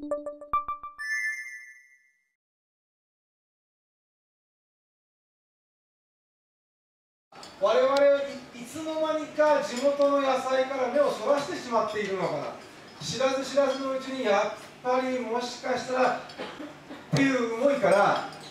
我々はいつの間にか地元の野菜から目をそらしてしまっているのかな、知らず知らずのうちにやっぱりもしかしたらっていう思いから、ス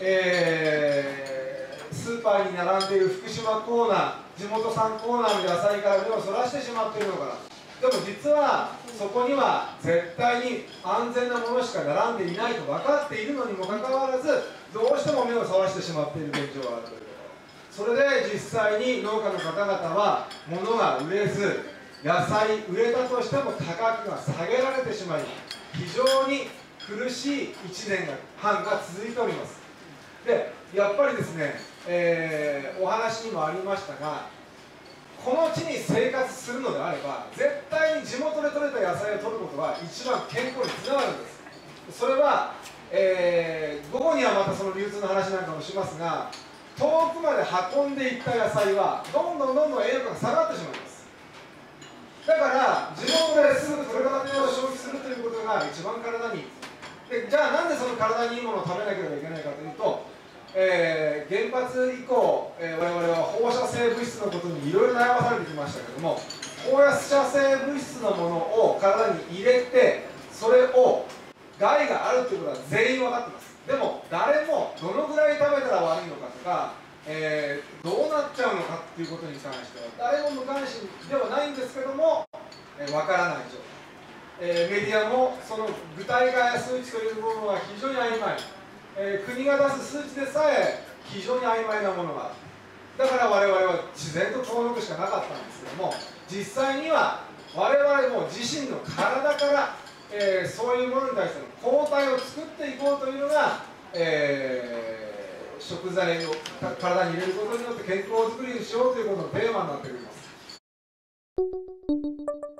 ーパーに並んでいる福島コーナー、地元産コーナーの野菜から目をそらしてしまっているのかな。でも実はそこには絶対に安全なものしか並んでいないと分かっているのにもかかわらず、どうしても目をそらしてしまっている現状があるということ。それで実際に農家の方々は物が売れず、野菜売れたとしても価格が下げられてしまい、非常に苦しい1年半が続いております。でやっぱりですね、お話にもありましたが、この地に生活するのであれば絶対に地元で採れた野菜を取ることが一番健康につながるんです。それは、午後にはまたその流通の話なんかもしますが、遠くまで運んでいった野菜はどんどん栄養価が下がってしまいます。だから地元ですぐ取れたてを消費するということが一番体にいい。でじゃあなんでその体にいいものを食べなければいけないかというと、原発以降、我々は放射性物質のことにいろいろ悩まされてきましたけれども、放射性物質のものを体に入れて、それを害があるということは全員分かってます。でも誰もどのぐらい食べたら悪いのかとか、どうなっちゃうのかっていうことに関しては誰も無関心ではないんですけども、分からない状態。メディアもその具体化や数値という部分は非常に曖昧、国が出す数値でさえ非常に曖昧なものがある。だから我々は自然と遠のくしかなかったんですけども、実際には我々も自身の体から、そういうものに対しての抗体を作っていこうというのが、食材を体に入れることによって健康づくりにしようということのテーマになっております。